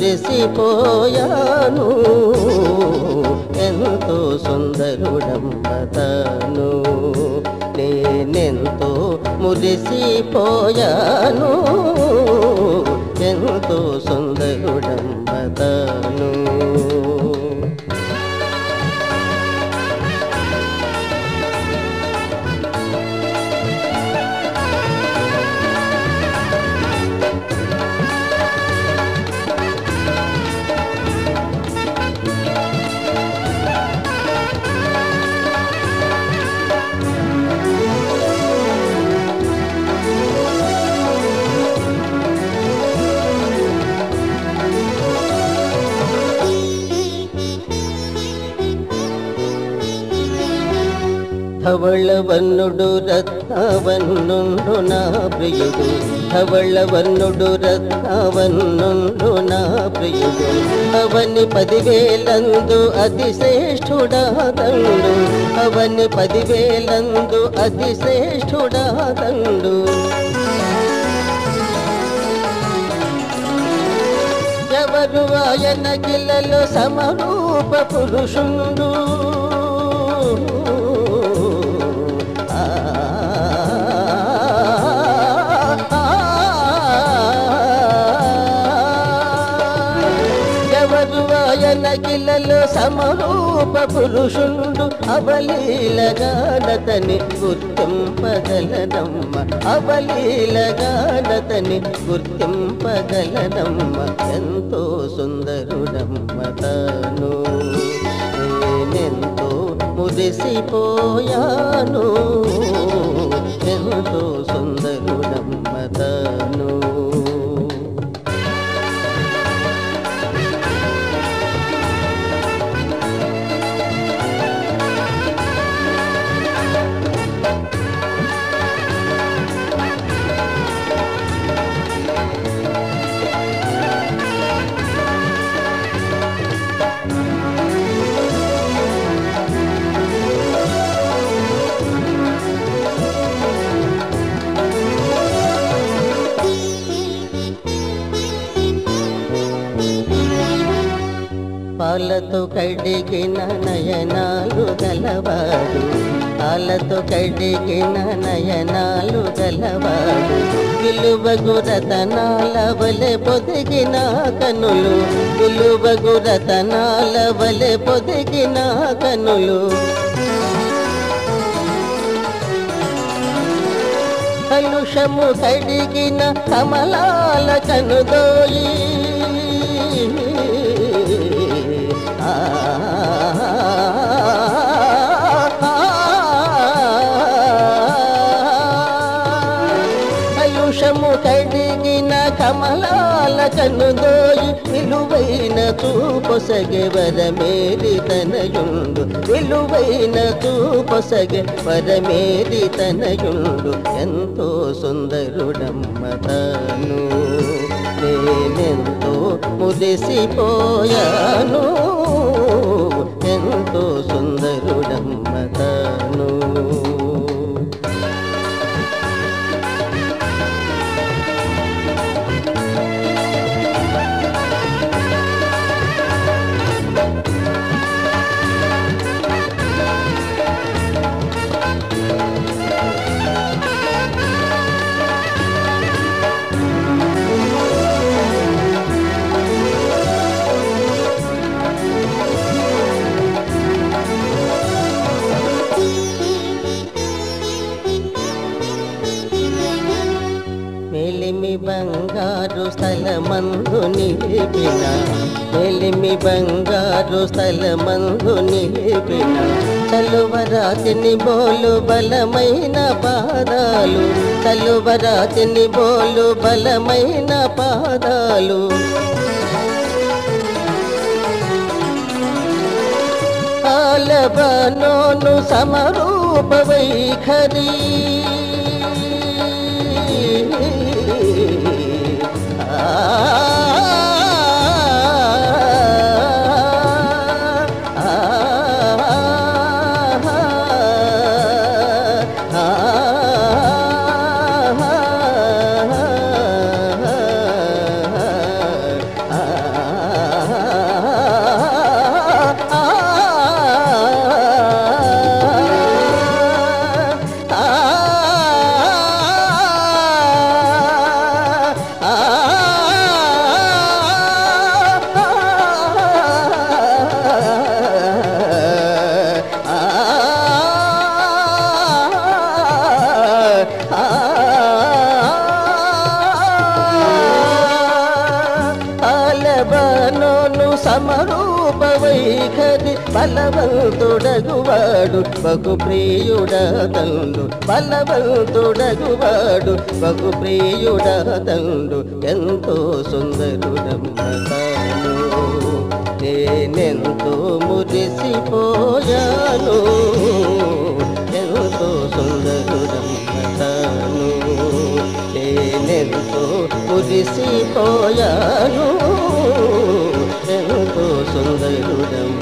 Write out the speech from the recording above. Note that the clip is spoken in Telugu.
మురిసిపోయాను ఎంతో సుందరుడమ్మతాను నేనెంతో మురిసిపోయాను ఎంతో సుందరుడమ్మతాను ధవళవర్ణుడు రత్నవర్ణుండు నా ప్రియుడు ధవళవర్ణుడు రత్నవర్ణుండు నా ప్రియుడు అవని 10,000 అతిశ్రేష్ఠుడాదండు అవని 10,000 అతిశ్రేష్ఠుడాదండు ఎవరు ఆయన గిల్లలో సమరూప పురుషుండు నగిలలో సమరూప పురుషుండు అవలీలగానతని గుర్తింపగలనమ్మ అవలీలగానతని గుర్తింపగలనమ్మ ఎంతో సుందరుడమ్మ తాను నేనెంతో మురిసిపోయాను ఎంతో సుందరుడమ్మ తాను పాలతో కడిగిన నయనాలు గలవాడు పాలతో కడిగిన నయనాలు గలవాడు విలువగు రతనాల వలె పొదిగిన కనులు విలువగు రతనాల వలె పొదిగిన కనులు కలుషము కడిగిన కమలాల కనుదోయి కలుషము కడిగిన కమలాల కనుదోయి విలువైన చూపొసగే వరమేరి తనయుండు విలువైన చూపొసగే వరమేరి తనయుండు ఎంతో సుందరుడమ్మ తాను నేనెంతో మురిసిపోయాను ఎంతో సుందరుడమ్మ తాను మెలిమి బంగారు స్థలమందు నిలిపిన మెలిమి బంగారు స్థలమందు నిలిపిన చలువరాతిని బోలు బలమైన పాదాలు చలువరాతిని బోలు బలమైన పాదాలు ఆలబనోను సమరూప వైఖరి బలవంతుడగువాడు బహు ప్రియుడతండు బలవంతుడగువాడు బహు ప్రియుడతండు ఎంతో సుందరుడమ్మ తాను నేనెంతో మురిసిపోయాను ఎంతో సుందరుడమ్మ తాను నేనెంతో మురిసిపోయాను ఎంతో సుందరుడమ్మ